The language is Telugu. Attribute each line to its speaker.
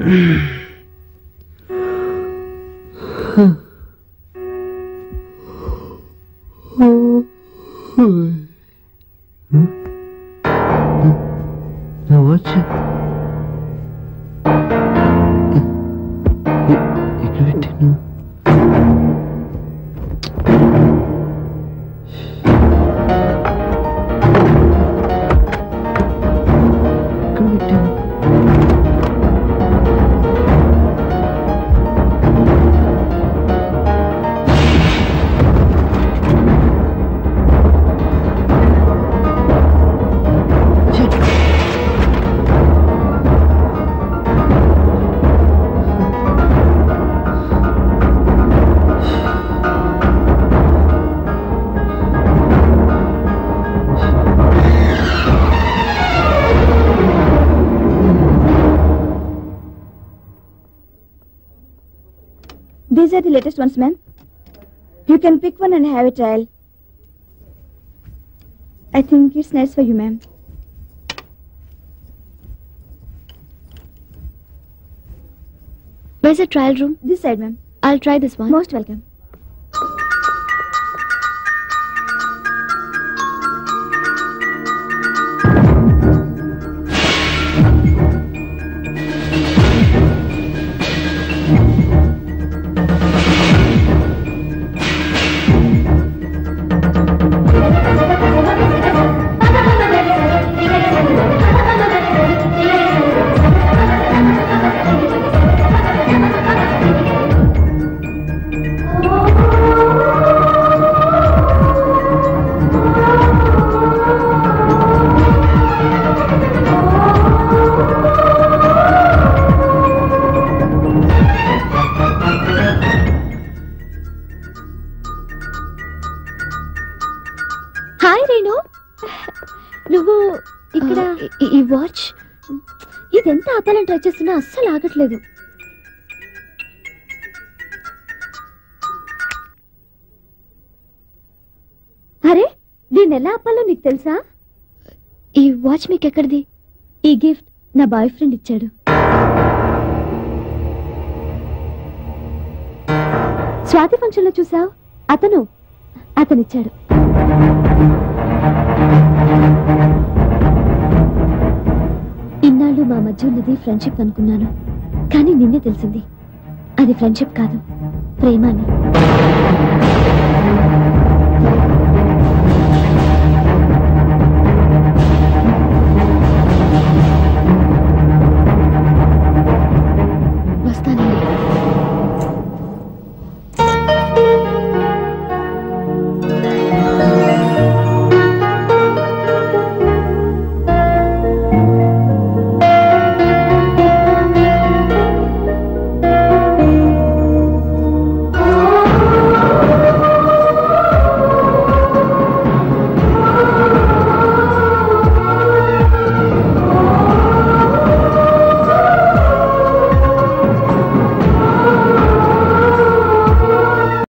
Speaker 1: These are the latest ones, ma'am. You can pick one and have a trial. I think it's nice for you, ma'am.
Speaker 2: Where's the trial room?
Speaker 1: This side, ma'am.
Speaker 2: I'll try this one.
Speaker 1: Most welcome.
Speaker 2: ఈ వాచ్ ఇదెంత ఆపాలని ట్రై చేస్తున్నా అస్సలు ఆగట్లేదు.
Speaker 1: అరే దీన్ని ఎలా ఆపాలో నీకు తెలుసా?
Speaker 2: ఈ వాచ్ మీకు ఎక్కడిది?
Speaker 1: ఈ గిఫ్ట్ నా బాయ్ ఫ్రెండ్ ఇచ్చాడు. స్వాతి ఫంక్షన్ లో చూసావు, అతనిచ్చాడు. ఇన్నాళ్ళు మా మధ్య ఉన్నది ఫ్రెండ్షిప్ అనుకున్నాను, కానీ నిన్నే తెలిసింది అది ఫ్రెండ్షిప్ కాదు, ప్రేమ అని.